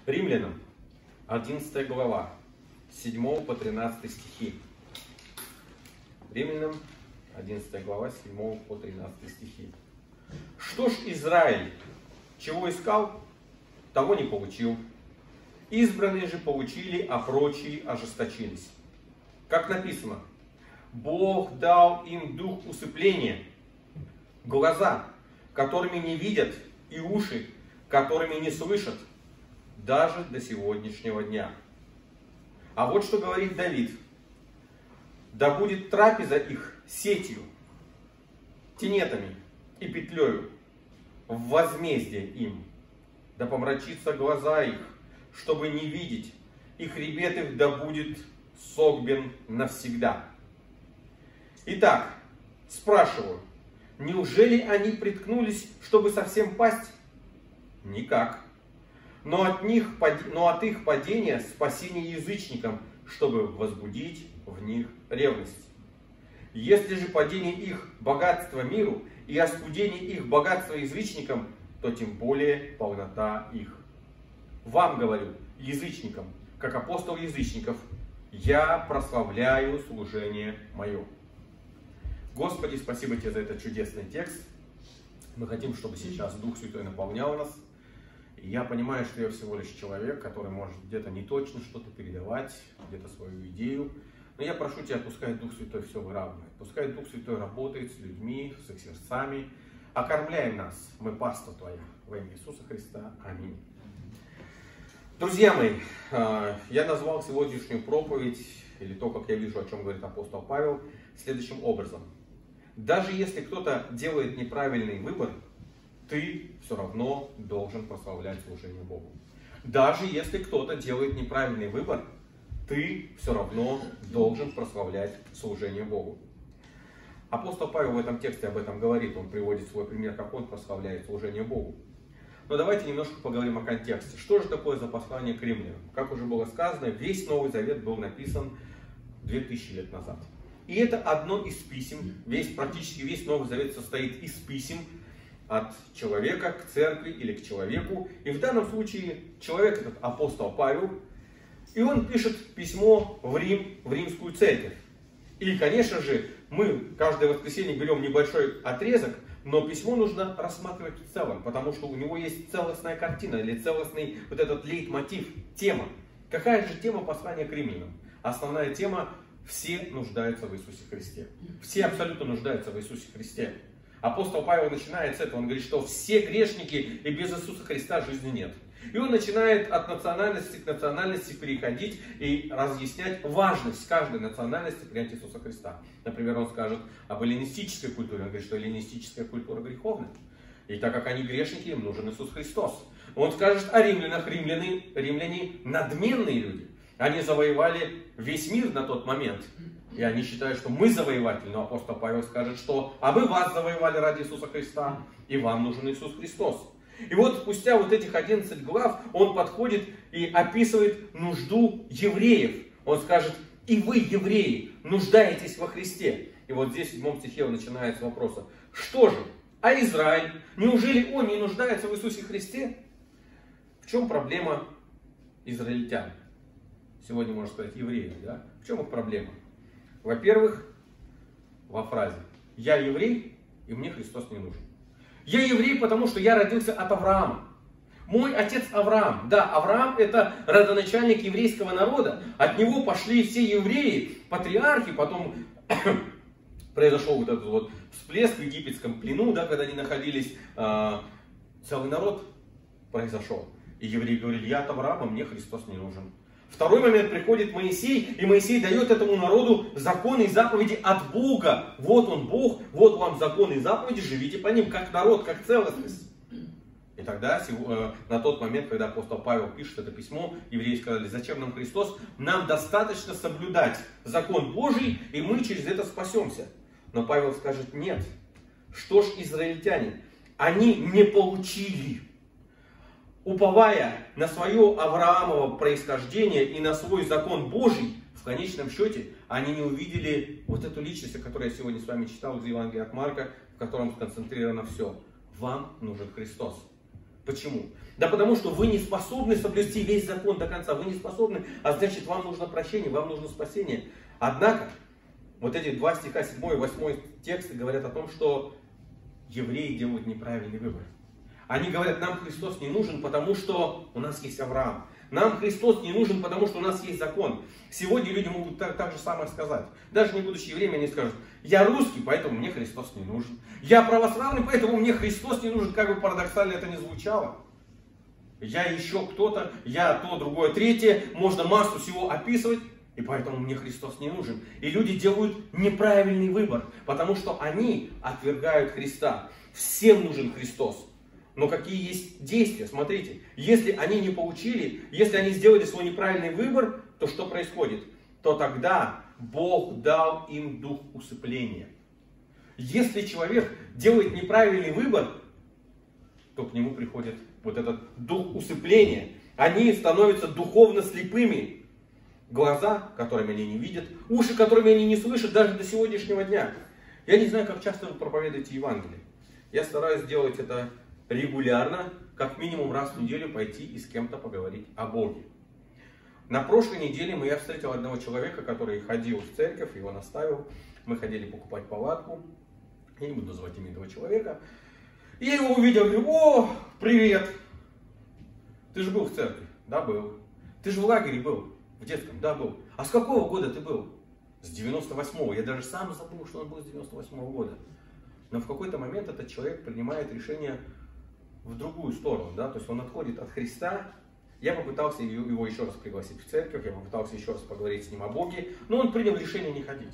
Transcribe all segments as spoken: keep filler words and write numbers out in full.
Римлянам, одиннадцатая глава, с седьмого по тринадцатый стихи. Римлянам, одиннадцатая глава, с седьмого по тринадцатый стихи. Что ж Израиль, чего искал, того не получил. Избранные же получили, а прочие ожесточились. Как написано, Бог дал им дух усыпления, глаза, которыми не видят, и уши, которыми не слышат, даже до сегодняшнего дня. А вот что говорит Давид. Да будет трапеза их сетью, тенетами и петлею, в возмездие им. Да помрачится глаза их, чтобы не видеть, и хребет их да будет согбен навсегда. Итак, спрашиваю, неужели они приткнулись, чтобы совсем пасть? Никак. Но от, них, но от их падения спасение язычникам, чтобы возбудить в них ревность. Если же падение их богатства миру и оскудение их богатства язычникам, то тем более полнота их. Вам говорю, язычникам, как апостол язычников, я прославляю служение мое. Господи, спасибо Тебе за этот чудесный текст. Мы хотим, чтобы сейчас Дух Святой наполнял нас. И я понимаю, что я всего лишь человек, который может где-то не точно что-то передавать, где-то свою идею. Но я прошу Тебя, пускай Дух Святой все выравнивает. Пускай Дух Святой работает с людьми, с их сердцами. Окормляй нас, мы паства Твоя. Во имя Иисуса Христа. Аминь. Друзья мои, я назвал сегодняшнюю проповедь, или то, как я вижу, о чем говорит апостол Павел, следующим образом. Даже если кто-то делает неправильный выбор, ты все равно должен прославлять служение Богу. Даже если кто-то делает неправильный выбор, ты все равно должен прославлять служение Богу. Апостол Павел в этом тексте об этом говорит, он приводит свой пример, как он прославляет служение Богу. Но давайте немножко поговорим о контексте. Что же такое за послание к римлянам? Как уже было сказано, весь Новый Завет был написан две тысячи лет назад. И это одно из писем, весь, практически весь Новый Завет состоит из писем от человека к церкви или к человеку. И в данном случае человек этот апостол Павел, и он пишет письмо в Рим, в римскую церковь. И, конечно же, мы каждое воскресенье берем небольшой отрезок, но письмо нужно рассматривать в целом, потому что у него есть целостная картина или целостный вот этот лейтмотив, тема. Какая же тема послания к римлянам? Основная тема – все нуждаются в Иисусе Христе. Все абсолютно нуждаются в Иисусе Христе. Апостол Павел начинает с этого, он говорит, что все грешники и без Иисуса Христа жизни нет. И он начинает от национальности к национальности переходить и разъяснять важность каждой национальности принять Иисуса Христа. Например, он скажет об эллинистической культуре. Он говорит, что эллинистическая культура греховна. И так как они грешники, им нужен Иисус Христос. Он скажет о римлянах. Римляне, римляне надменные люди. Они завоевали весь мир на тот момент. И они считают, что мы завоеватели. Но апостол Павел скажет, что а вы вас завоевали ради Иисуса Христа. И вам нужен Иисус Христос. И вот спустя вот этих одиннадцать глав он подходит и описывает нужду евреев. Он скажет, и вы, евреи, нуждаетесь во Христе. И вот здесь в седьмом стихе он начинает с вопроса, что же, а Израиль, неужели он не нуждается в Иисусе Христе? В чем проблема израильтян? Сегодня можно сказать евреев, да? В чем их проблема? Во-первых, во фразе, я еврей, и мне Христос не нужен. Я еврей, потому что я родился от Авраама. Мой отец Авраам. Да, Авраам это родоначальник еврейского народа. От него пошли все евреи, патриархи. Потом произошел вот этот вот всплеск в египетском плену, да, когда они находились. Э, целый народ произошел. И евреи говорили, я от Авраама, мне Христос не нужен. Второй момент, приходит Моисей, и Моисей дает этому народу законы и заповеди от Бога. Вот он Бог, вот вам законы и заповеди, живите по ним, как народ, как целостность. И тогда, на тот момент, когда апостол Павел пишет это письмо, евреи сказали, зачем нам Христос? Нам достаточно соблюдать закон Божий, и мы через это спасемся. Но Павел скажет, нет. Что ж израильтяне? Они не получили. Уповая на свое Авраамово происхождение и на свой закон Божий, в конечном счете они не увидели вот эту личность, о которой я сегодня с вами читал из Евангелия от Марка, в котором сконцентрировано все. Вам нужен Христос. Почему? Да потому что вы не способны соблюсти весь закон до конца. Вы не способны, а значит вам нужно прощение, вам нужно спасение. Однако, вот эти два стиха, седьмой и восьмой тексты говорят о том, что евреи делают неправильный выбор. Они говорят, нам Христос не нужен, потому что у нас есть Авраам. Нам Христос не нужен, потому что у нас есть закон. Сегодня люди могут так, так же самое сказать. Даже не будучи евреями, они скажут, я русский, поэтому мне Христос не нужен. Я православный, поэтому мне Христос не нужен. Как бы парадоксально это ни звучало. Я еще кто-то, я то, другое, третье. Можно массу всего описывать, и поэтому мне Христос не нужен. И люди делают неправильный выбор, потому что они отвергают Христа. Всем нужен Христос. Но какие есть действия? Смотрите, если они не получили, если они сделали свой неправильный выбор, то что происходит? То тогда Бог дал им дух усыпления. Если человек делает неправильный выбор, то к нему приходит вот этот дух усыпления. Они становятся духовно слепыми. Глаза, которыми они не видят, уши, которыми они не слышат даже до сегодняшнего дня. Я не знаю, как часто вы проповедуете Евангелие. Я стараюсь делать это регулярно, как минимум раз в неделю пойти и с кем-то поговорить о Боге. На прошлой неделе я встретил одного человека, который ходил в церковь, его наставил. Мы ходили покупать палатку. Я не буду называть имя этого человека. И я его увидел, говорю, о, привет. Ты же был в церкви? Да, был. Ты же в лагере был? В детском? Да, был. А с какого года ты был? С девяносто восьмого. Я даже сам забыл, что он был с девяносто восьмого года. Но в какой-то момент этот человек принимает решение в другую сторону, да, то есть он отходит от Христа. Я попытался его еще раз пригласить в церковь, я попытался еще раз поговорить с ним о Боге, но он принял решение не ходить.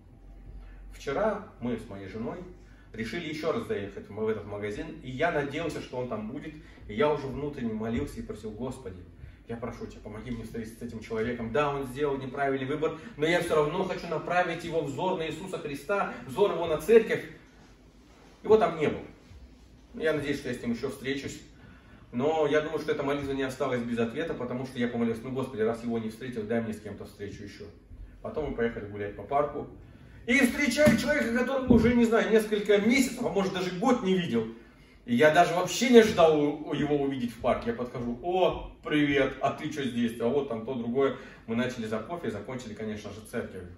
Вчера мы с моей женой решили еще раз заехать в этот магазин, и я надеялся, что он там будет, и я уже внутренне молился и просил, Господи, я прошу Тебя, помоги мне встретиться с этим человеком. Да, он сделал неправильный выбор, но я все равно хочу направить его взор на Иисуса Христа, взор его на церковь. Его там не было. Я надеюсь, что я с ним еще встречусь. Но я думаю, что эта молитва не осталась без ответа, потому что я помолился, ну Господи, раз его не встретил, дай мне с кем-то встречу еще. Потом мы поехали гулять по парку. И встречаю человека, которого уже, не знаю, несколько месяцев, а может даже год не видел. И я даже вообще не ожидал его увидеть в парке. Я подхожу, о, привет, а ты что здесь? А вот там то, другое. Мы начали за кофе и закончили, конечно же, церковью.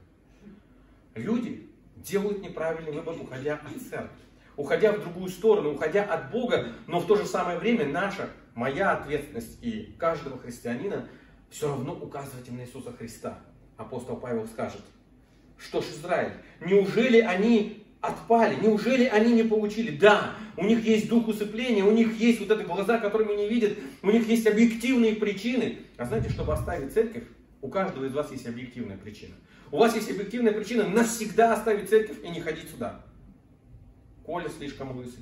Люди делают неправильный выбор, уходя от церкви. Уходя в другую сторону, уходя от Бога, но в то же самое время наша, моя ответственность и каждого христианина все равно указывать им на Иисуса Христа. Апостол Павел скажет, что ж, Израиль, неужели они отпали, неужели они не получили? Да, у них есть дух усыпления, у них есть вот эти глаза, которыми не видят, у них есть объективные причины. А знаете, чтобы оставить церковь, у каждого из вас есть объективная причина. У вас есть объективная причина навсегда оставить церковь и не ходить сюда. Коля слишком лысый.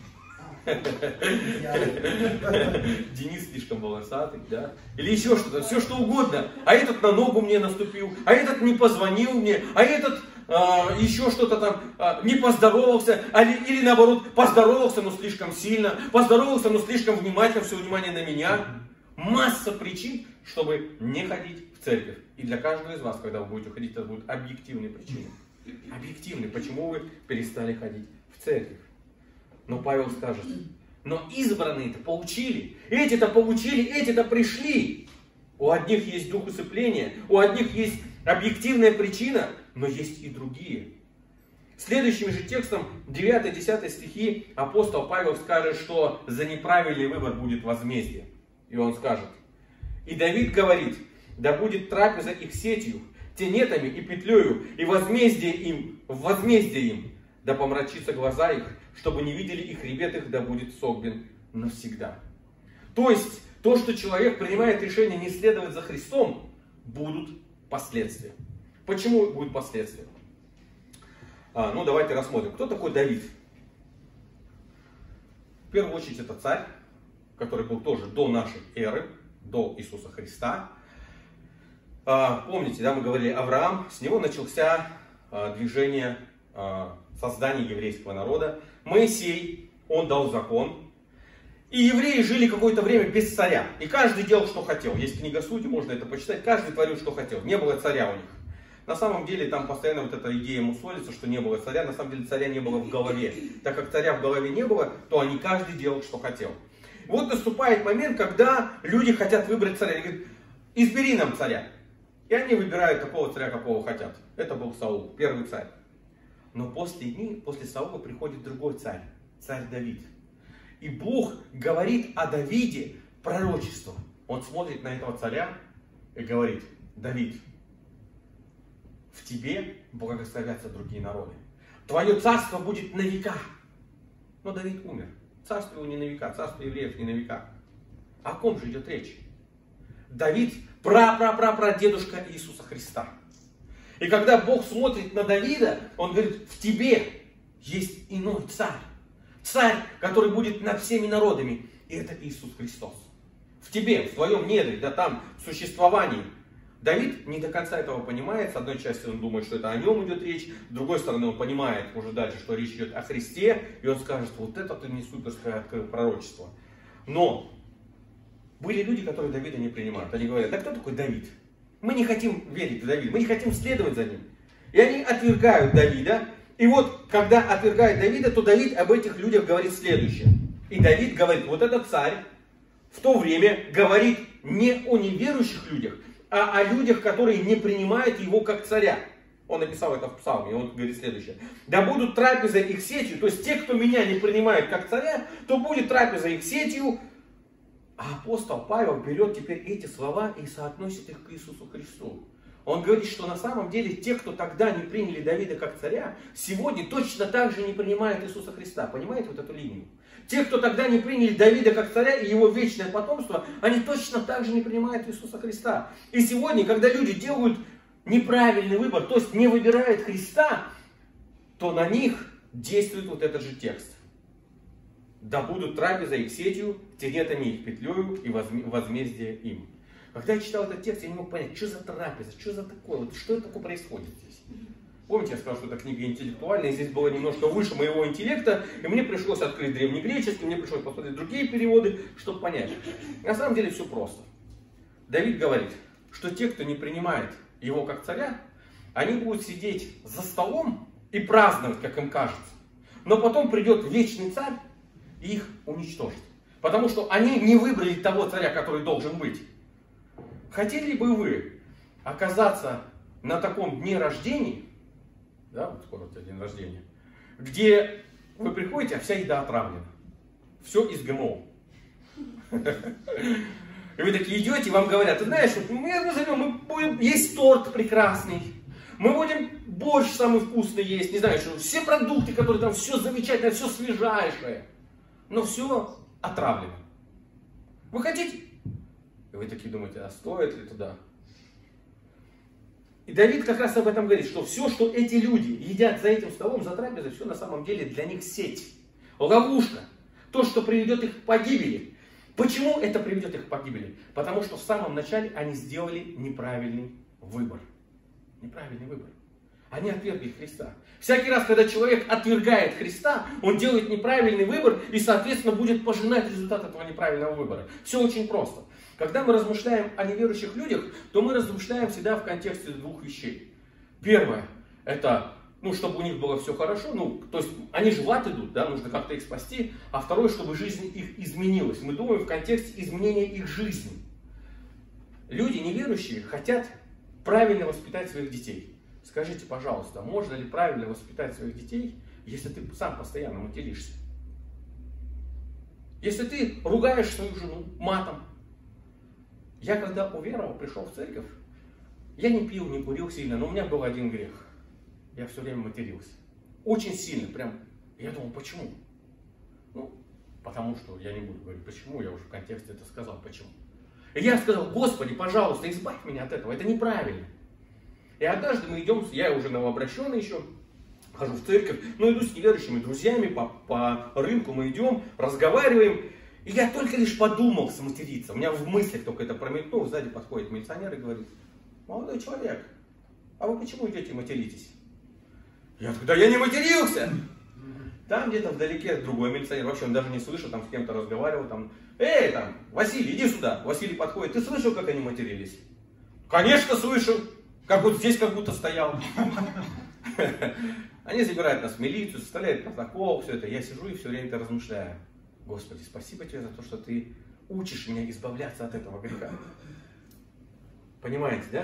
Денис слишком волосатый, да? Или еще что-то, все что угодно. А этот на ногу мне наступил, а этот не позвонил мне, а этот а, еще что-то там а, не поздоровался, а, или наоборот поздоровался, но слишком сильно, поздоровался, но слишком внимательно, все внимание на меня. Масса причин, чтобы не ходить в церковь. И для каждого из вас, когда вы будете ходить, это будут объективные причины. Объективные, почему вы перестали ходить в церковь. Но Павел скажет, но избранные-то получили, эти-то получили, эти-то пришли. У одних есть дух усыпления, у одних есть объективная причина, но есть и другие. Следующим же текстом, девятый-десятый стихи, апостол Павел скажет, что за неправильный выбор будет возмездие. И он скажет, и Давид говорит, да будет трапеза их сетью, тенетами и петлею, и возмездие им, возмездие им, да помрачится глаза их, чтобы не видели их хребет их, да будет согбен навсегда. То есть, то, что человек принимает решение не следовать за Христом, будут последствия. Почему будут последствия? А, ну, давайте рассмотрим. Кто такой Давид? В первую очередь, это царь, который был тоже до нашей эры, до Иисуса Христа. А, помните, да, мы говорили, Авраам, с него начался а, движение а, создания еврейского народа. Моисей, он дал закон. И евреи жили какое-то время без царя. И каждый делал, что хотел. Есть книга Судей, можно это почитать. Каждый творил, что хотел. Не было царя у них. На самом деле, там постоянно вот эта идея мусолится, что не было царя. На самом деле, царя не было в голове. Так как царя в голове не было, то они каждый делал, что хотел. вот наступает момент, когда люди хотят выбрать царя. Они говорят, избери нам царя. И они выбирают такого царя, какого хотят. Это был Саул, первый царь. Но после них, после Саула приходит другой царь, царь Давид. И Бог говорит о Давиде пророчество. Он смотрит на этого царя и говорит, Давид, в тебе благословятся другие народы. Твое царство будет на века. Но Давид умер. Царство его не на века, царство евреев не на века. О ком же идет речь? Давид пра-пра-пра-прадедушка Иисуса Христа. И когда Бог смотрит на Давида, Он говорит, в тебе есть иной царь. Царь, который будет над всеми народами. И это Иисус Христос. В тебе, в твоем недре, да там, в существовании. Давид не до конца этого понимает. С одной части он думает, что это о нем идет речь. С другой стороны он понимает уже дальше, что речь идет о Христе. И он скажет, вот это ты не суперское открыл пророчество. Но были люди, которые Давида не принимают. Они говорят, да кто такой Давид? Мы не хотим верить в Давида, мы не хотим следовать за ним. И они отвергают Давида. И вот, когда отвергают Давида, то Давид об этих людях говорит следующее. И Давид говорит, вот этот царь в то время говорит не о неверующих людях, а о людях, которые не принимают его как царя. Он написал это в Псалме, и он говорит следующее. Да будут трапеза их сетью, то есть те, кто меня не принимает как царя, то будет трапеза их сетью. А апостол Павел берет теперь эти слова и соотносит их к Иисусу Христу. Он говорит, что на самом деле те, кто тогда не приняли Давида как царя, сегодня точно так же не принимают Иисуса Христа. Понимаете вот эту линию? Те, кто тогда не приняли Давида как царя и его вечное потомство, они точно так же не принимают Иисуса Христа. И сегодня, когда люди делают неправильный выбор, то есть не выбирают Христа, то на них действует вот этот же текст. Да будут трапеза их сетью, тенетами их петлею и возмездие им. Когда я читал этот текст, я не мог понять, что за трапеза, что за такое, вот что это такое происходит здесь. Помните, я сказал, что эта книга интеллектуальная, здесь было немножко выше моего интеллекта, и мне пришлось открыть древнегреческий, мне пришлось посмотреть другие переводы, чтобы понять. На самом деле все просто. Давид говорит, что те, кто не принимает его как царя, они будут сидеть за столом и праздновать, как им кажется. Но потом придет вечный царь и их уничтожит. Потому что они не выбрали того царя, который должен быть. Хотели бы вы оказаться на таком дне рождения, да, вот скоро у тебя день рождения, где вы приходите, а вся еда отравлена. Все из ГМО. И вы такие идете, и вам говорят, ты знаешь, мы назовем, мы будем есть торт прекрасный, мы будем борщ самый вкусный есть, не знаю, что все продукты, которые там, все замечательное, все свежайшее, но все отравлено. Вы хотите? И вы такие думаете, а стоит ли туда? И Давид как раз об этом говорит, что все, что эти люди едят за этим столом, за трапезой, все на самом деле для них сеть, ловушка, то, что приведет их к погибели. Почему это приведет их к погибели? Потому что в самом начале они сделали неправильный выбор. Неправильный выбор. Они отвергли Христа. Всякий раз, когда человек отвергает Христа, он делает неправильный выбор и, соответственно, будет пожинать результат этого неправильного выбора. Все очень просто. Когда мы размышляем о неверующих людях, то мы размышляем всегда в контексте двух вещей. Первое, это, ну, чтобы у них было все хорошо, ну, то есть они же в ад идут, да, нужно как-то их спасти. А второе, чтобы жизнь их изменилась. Мы думаем в контексте изменения их жизни. Люди неверующие хотят правильно воспитать своих детей. Скажите, пожалуйста, можно ли правильно воспитать своих детей, если ты сам постоянно материшься? Если ты ругаешь свою жену матом. Я когда уверовал, пришел в церковь, я не пил, не курил сильно, но у меня был один грех. Я все время матерился. Очень сильно, прям. Я думал, почему? Ну, потому что, я не буду говорить почему, я уже в контексте это сказал, почему. И я сказал, Господи, пожалуйста, избавь меня от этого, это неправильно. И однажды мы идем, я уже новообращенный еще, хожу в церковь, но иду с неверующими друзьями по, по рынку, мы идем, разговариваем. И я только лишь подумал сматериться, у меня в мыслях только это промелькнуло, сзади подходит милиционер и говорит, молодой человек, а вы почему идете и материтесь? Я говорю, да я не матерился! Там где-то вдалеке другой милиционер, вообще он даже не слышал, там с кем-то разговаривал, там, эй, там, Василий, иди сюда. Василий подходит, ты слышал, как они матерились? Конечно, слышал, как вот здесь как будто стоял. Они забирают нас в милицию, составляют протокол, все это, я сижу и все время это размышляю. Господи, спасибо Тебе за то, что Ты учишь меня избавляться от этого греха. Понимаете, да?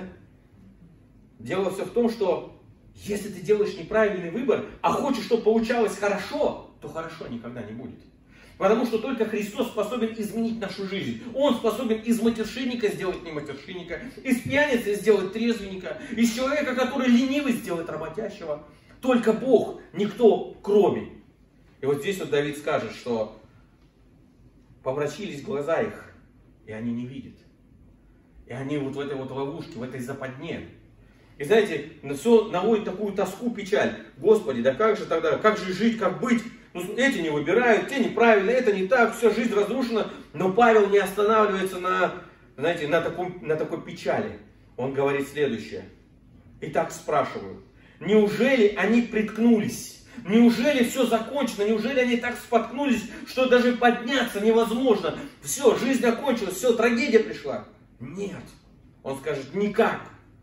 Дело все в том, что если ты делаешь неправильный выбор, а хочешь, чтобы получалось хорошо, то хорошо никогда не будет. Потому что только Христос способен изменить нашу жизнь. Он способен из матершинника сделать не матершинника, из пьяницы сделать трезвенника, из человека, который ленивый, сделать работящего. Только Бог, никто кроме. И вот здесь вот Давид скажет, что помрачились глаза их, и они не видят. И они вот в этой вот ловушке, в этой западне. И знаете, все наводит такую тоску, печаль. Господи, да как же тогда, как же жить, как быть? Ну, эти не выбирают, те неправильно, это не так, вся жизнь разрушена. Но Павел не останавливается на, знаете, на, таком, на такой печали. Он говорит следующее. Итак, спрашиваю, неужели они приткнулись? Неужели все закончено? Неужели они так споткнулись, что даже подняться невозможно? Все, жизнь окончилась, все, трагедия пришла. Нет. Он скажет, никак.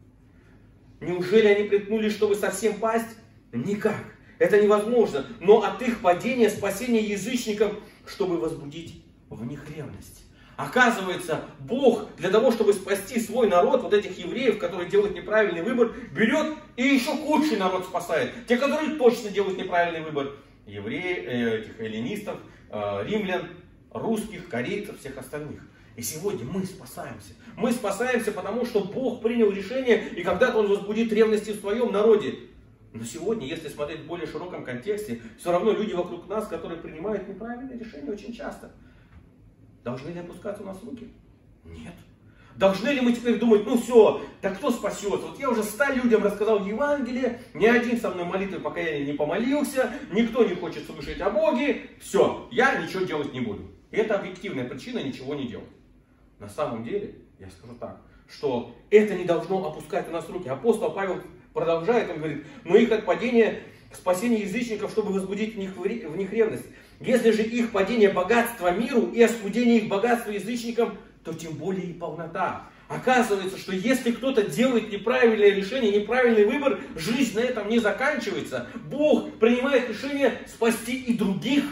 Неужели они приткнулись, чтобы совсем пасть? Никак. Это невозможно. Но от их падения спасение язычникам, чтобы возбудить в них ревность. Оказывается, Бог для того, чтобы спасти свой народ, вот этих евреев, которые делают неправильный выбор, берет и еще худший народ спасает. Те, которые точно делают неправильный выбор. Евреи, этих эллинистов, римлян, русских, корейцев, всех остальных. И сегодня мы спасаемся. Мы спасаемся, потому что Бог принял решение, и когда-то Он возбудит ревность в своем народе. Но сегодня, если смотреть в более широком контексте, все равно люди вокруг нас, которые принимают неправильные решения очень часто. Должны ли опускаться у нас руки? Нет. Должны ли мы теперь думать, ну все, да кто спасется? Вот я уже ста людям рассказал Евангелие, ни один со мной молитвой покаяния не помолился, никто не хочет слышать о Боге, все, я ничего делать не буду. И это объективная причина ничего не делать. На самом деле, я скажу так, что это не должно опускать у нас руки. Апостол Павел продолжает, он говорит, но их отпадение, спасение язычников, чтобы возбудить в них, в них ревность. Если же их падение богатства миру и оскудение их богатства язычникам, то тем более и полнота. Оказывается, что если кто-то делает неправильное решение, неправильный выбор, жизнь на этом не заканчивается. Бог принимает решение спасти и других.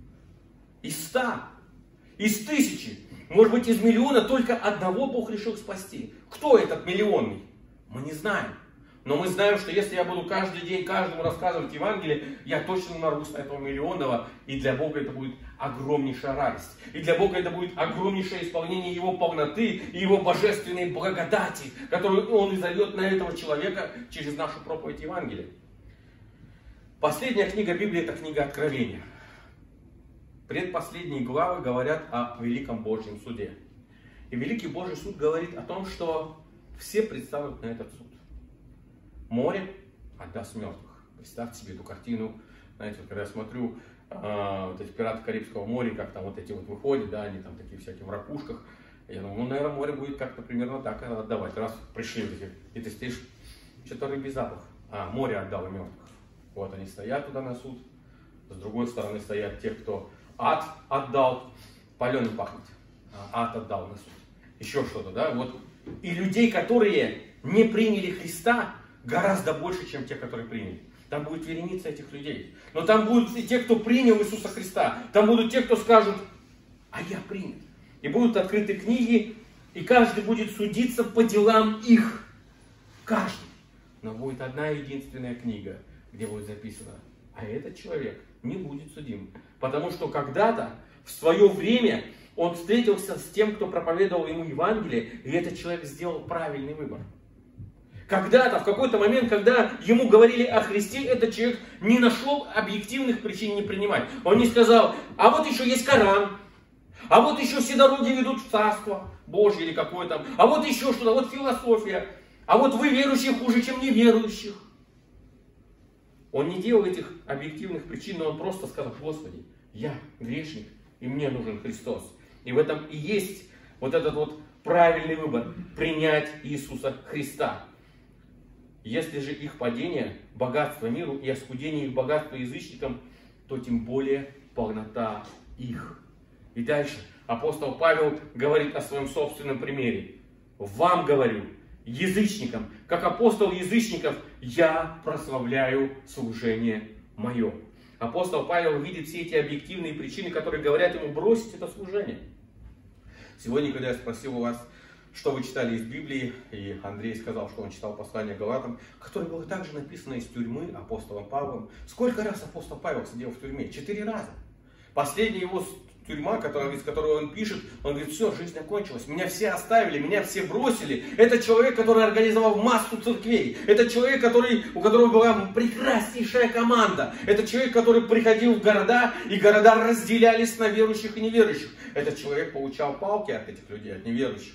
Из ста, из тысячи, может быть из миллиона, только одного Бог решил спасти. Кто этот миллионный? Мы не знаем. Но мы знаем, что если я буду каждый день каждому рассказывать Евангелие, я точно нарвусь на этого миллионного, и для Бога это будет огромнейшая радость. И для Бога это будет огромнейшее исполнение Его полноты и Его божественной благодати, которую Он изольет на этого человека через нашу проповедь Евангелия. Последняя книга Библии – это книга Откровения. Предпоследние главы говорят о великом Божьем суде. И великий Божий суд говорит о том, что все предстанут на этот суд. Море отдаст мертвых. Представьте себе эту картину. Знаете, вот когда я смотрю э, вот эти пираты Карибского моря, как там вот эти вот выходят, да, они там такие всякие в ракушках. Я думаю, ну, наверное, море будет как-то примерно так отдавать. Раз пришли вот эти, и ты стоишь, что-то рыбий запах. А, море отдало мертвых. Вот они стоят туда на суд. С другой стороны стоят те, кто ад отдал. Паленым пахнет. А, ад отдал на суд. Еще что-то, да? Вот. И людей, которые не приняли Христа, гораздо больше, чем те, которые приняли. Там будет вереница этих людей. Но там будут и те, кто принял Иисуса Христа. Там будут те, кто скажут, а я принят. И будут открыты книги, и каждый будет судиться по делам их. Каждый. Но будет одна единственная книга, где будет записано, а этот человек не будет судим. Потому что когда-то, в свое время, он встретился с тем, кто проповедовал ему Евангелие, и этот человек сделал правильный выбор. Когда-то, в какой-то момент, когда ему говорили о Христе, этот человек не нашел объективных причин не принимать. Он не сказал, а вот еще есть Коран, а вот еще все дороги ведут в Царство Божье или какое там, а вот еще что-то, вот философия, а вот вы верующие хуже, чем неверующих. Он не делал этих объективных причин, но он просто сказал, Господи, я грешник, и мне нужен Христос. И в этом и есть вот этот вот правильный выбор, принять Иисуса Христа. Если же их падение, богатство миру и оскудение их богатства язычникам, то тем более полнота их. И дальше апостол Павел говорит о своем собственном примере. Вам говорю, язычникам, как апостол язычников, я прославляю служение мое. Апостол Павел видит все эти объективные причины, которые говорят ему бросить это служение. Сегодня, когда я спросил у вас, что вы читали из Библии, и Андрей сказал, что он читал послание Галатам, которое было также написано из тюрьмы апостолом Павлом. Сколько раз апостол Павел сидел в тюрьме? Четыре раза. Последняя его тюрьма, которая, из которой он пишет, он говорит: все, жизнь окончилась, меня все оставили, меня все бросили. Это человек, который организовал массу церквей. Это человек, который, у которого была прекраснейшая команда. Это человек, который приходил в города, и города разделялись на верующих и неверующих. Этот человек получал палки от этих людей, от неверующих.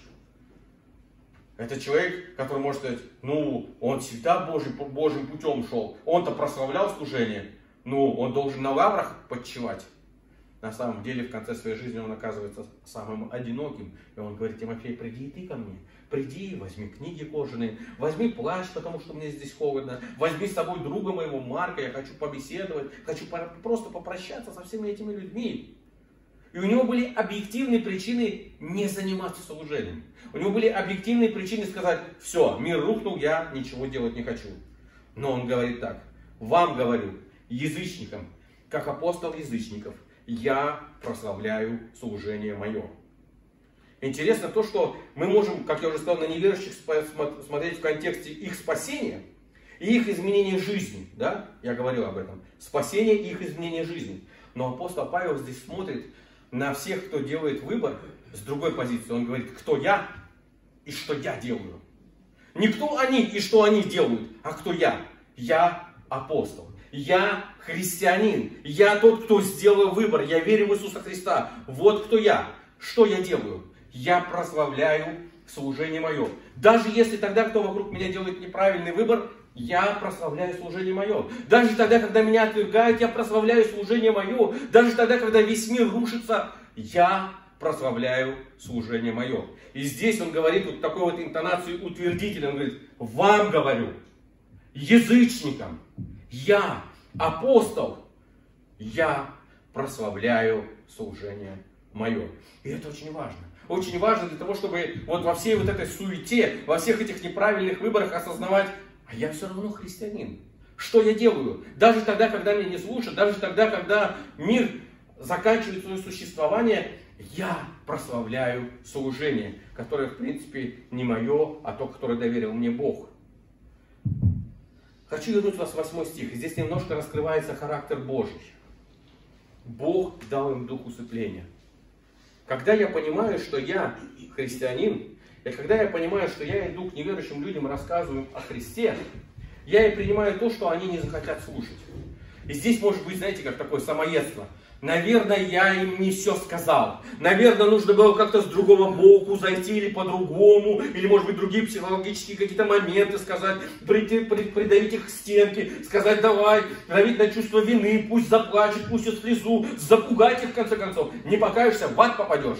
Это человек, который может сказать: ну, он всегда Божий, Божьим путем шел. Он-то прославлял служение. Ну, он должен на лаврах почивать. На самом деле, в конце своей жизни он оказывается самым одиноким. И он говорит: Тимофей, приди и ты ко мне. Приди, возьми книги кожаные, возьми плащ, потому что мне здесь холодно. Возьми с собой друга моего Марка, я хочу побеседовать, хочу просто попрощаться со всеми этими людьми. И у него были объективные причины не заниматься служением. У него были объективные причины сказать: все, мир рухнул, я ничего делать не хочу. Но он говорит так: вам говорю, язычникам, как апостол язычников, я прославляю служение мое. Интересно то, что мы можем, как я уже сказал, на неверующих смотреть в контексте их спасения и их изменения жизни. Да? Я говорил об этом. Спасение и их изменения жизни. Но апостол Павел здесь смотрит на всех, кто делает выбор, с другой позиции. Он говорит: кто я и что я делаю. Не кто они и что они делают, а кто я. Я апостол. Я христианин. Я тот, кто сделал выбор. Я верю в Иисуса Христа. Вот кто я. Что я делаю? Я прославляю служение мое. Даже если тогда, кто вокруг меня делает неправильный выбор, я прославляю служение мое. Даже тогда, когда меня отвергают, я прославляю служение мое. Даже тогда, когда весь мир рушится, я прославляю служение мое. И здесь он говорит вот такой вот интонацией утвердительной. Он говорит: вам говорю, язычникам, я, апостол, я прославляю служение мое. И это очень важно. Очень важно для того, чтобы вот во всей вот этой суете, во всех этих неправильных выборах осознавать: а я все равно христианин. Что я делаю? Даже тогда, когда меня не слушают, даже тогда, когда мир заканчивает свое существование, я прославляю служение, которое, в принципе, не мое, а то, которое доверил мне Бог. Хочу вернуть вас в восьмой стих. Здесь немножко раскрывается характер Божий. Бог дал им дух усыпления. Когда я понимаю, что я христианин, и когда я понимаю, что я иду к неверующим людям и рассказываю о Христе, я и принимаю то, что они не захотят слушать. И здесь может быть, знаете, как такое самоедство. Наверное, я им не все сказал. Наверное, нужно было как-то с другого боку зайти или по-другому. Или, может быть, другие психологические какие-то моменты сказать. Прийти, придавить их к стенке. Сказать: давай, давить на чувство вины. Пусть заплачут, пусть и слезу. Запугать их, в конце концов. Не покаешься, в ад попадешь.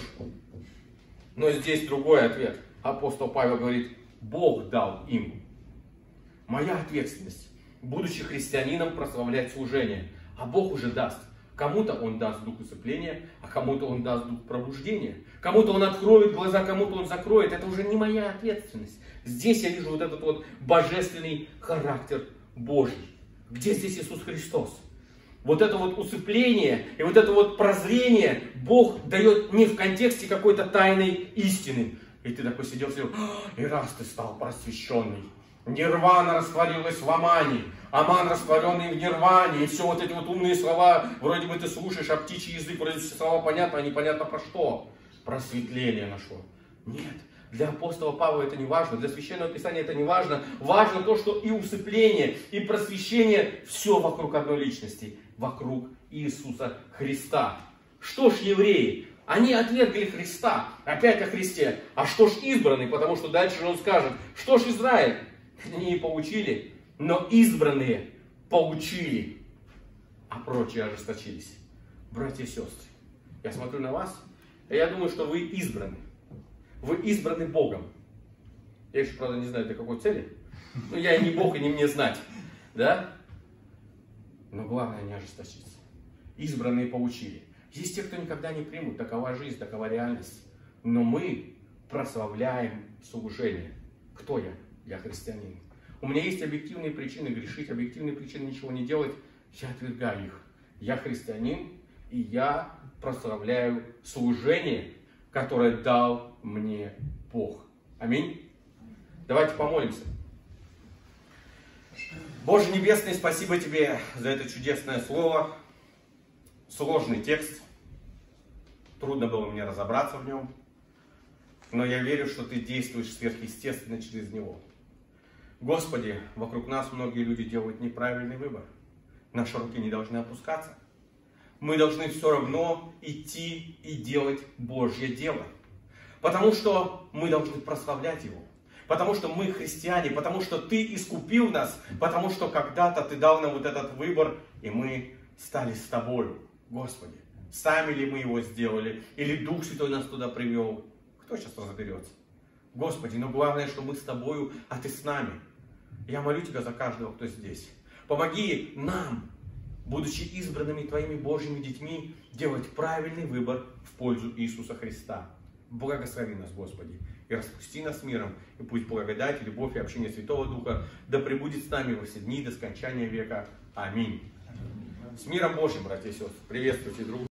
Но здесь другой ответ. Апостол Павел говорит: Бог дал им. Моя ответственность, будучи христианином, прославлять служение. А Бог уже даст. Кому-то Он даст дух усыпления, а кому-то Он даст дух пробуждения. Кому-то Он откроет глаза, кому-то Он закроет. Это уже не моя ответственность. Здесь я вижу вот этот вот божественный характер Божий. Где здесь Иисус Христос? Вот это вот усыпление и вот это вот прозрение Бог дает не в контексте какой-то тайной истины. И ты такой сидел, сидел: и раз ты стал просвещенный. Нирвана растворилась в Амане. Аман растворенный в Нирване. И все вот эти вот умные слова, вроде бы ты слушаешь, а птичий язык, вроде все слова понятно, а непонятно про что. Просветление нашло. Нет. Для апостола Павла это не важно, для Священного Писания это не важно. Важно то, что и усыпление, и просвещение, все вокруг одной личности. Вокруг Иисуса Христа. Что ж евреи? Они отвергли Христа. Опять о Христе. А что ж избранные? Потому что дальше он скажет: что ж Израиль? Они не получили, но избранные получили, а прочие ожесточились. Братья и сестры, я смотрю на вас, и я думаю, что вы избраны. Вы избраны Богом. Я еще, правда, не знаю, для какой цели. Но я и не Бог, и не мне знать. Да? Но главное не ожесточиться. Избранные получили. Есть те, кто никогда не примут. Такова жизнь, такова реальность. Но мы прославляем служение. Кто я? Я христианин. У меня есть объективные причины грешить, объективные причины ничего не делать. Я отвергаю их. Я христианин, и я прославляю служение, которое дал мне Бог. Аминь. Давайте помолимся. Боже Небесный, спасибо Тебе за это чудесное слово. Сложный текст. Трудно было мне разобраться в нем. Но я верю, что Ты действуешь сверхъестественно через него. Господи, вокруг нас многие люди делают неправильный выбор. Наши руки не должны опускаться. Мы должны все равно идти и делать Божье дело. Потому что мы должны прославлять Его. Потому что мы христиане, потому что Ты искупил нас, потому что когда-то Ты дал нам вот этот выбор, и мы стали с Тобою. Господи, сами ли мы его сделали, или Дух Святой нас туда привел? Кто сейчас разберется? Господи, но главное, что мы с Тобою, а Ты с нами. Я молю Тебя за каждого, кто здесь. Помоги нам, будучи избранными Твоими Божьими детьми, делать правильный выбор в пользу Иисуса Христа. Благослови нас, Господи, и распусти нас миром, и пусть благодать, любовь и общение Святого Духа да пребудет с нами во все дни до скончания века. Аминь. С миром Божьим, братья и сестры. Приветствуйте друг друга.